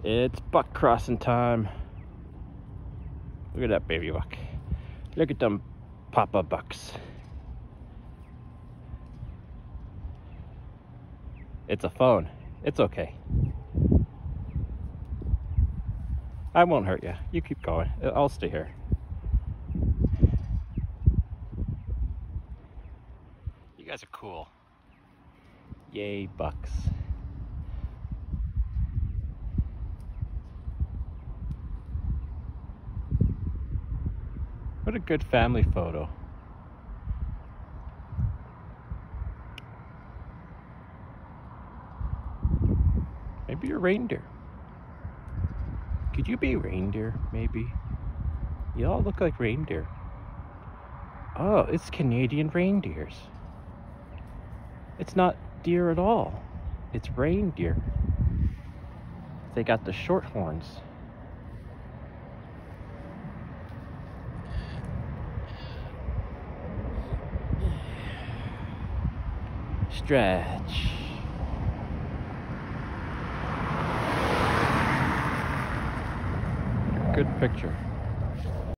It's buck crossing time. Look at that baby buck. Look at them papa bucks. It's a phone. It's okay. I won't hurt you. You keep going. I'll stay here. You guys are cool. Yay, bucks. What a good family photo. Maybe you're reindeer. Could you be reindeer, maybe? You all look like reindeer. Oh, it's Canadian reindeers. It's not deer at all. It's reindeer. They got the short horns. Stretch. Good picture.